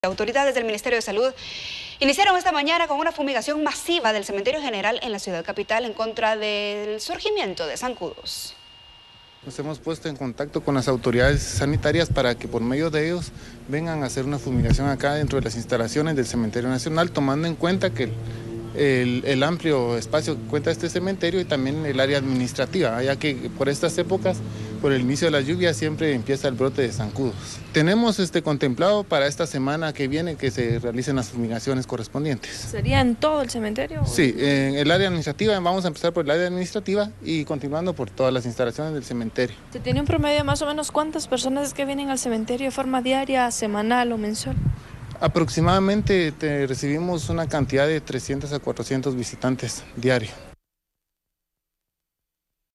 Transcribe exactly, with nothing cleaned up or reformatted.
Autoridades del Ministerio de Salud iniciaron esta mañana con una fumigación masiva del cementerio general en la ciudad capital en contra del surgimiento de zancudos. Nos hemos puesto en contacto con las autoridades sanitarias para que por medio de ellos vengan a hacer una fumigación acá dentro de las instalaciones del Cementerio Nacional, tomando en cuenta que el, el, el amplio espacio que cuenta este cementerio y también el área administrativa, ya que por estas épocas, por el inicio de las lluvias, siempre empieza el brote de zancudos. Tenemos este, contemplado para esta semana que viene que se realicen las fumigaciones correspondientes. ¿Sería en todo el cementerio? Sí, en el área administrativa, vamos a empezar por el área administrativa y continuando por todas las instalaciones del cementerio. ¿Se tiene un promedio de más o menos cuántas personas es que vienen al cementerio de forma diaria, semanal o mensual? Aproximadamente te recibimos una cantidad de trescientos a cuatrocientos visitantes diarios.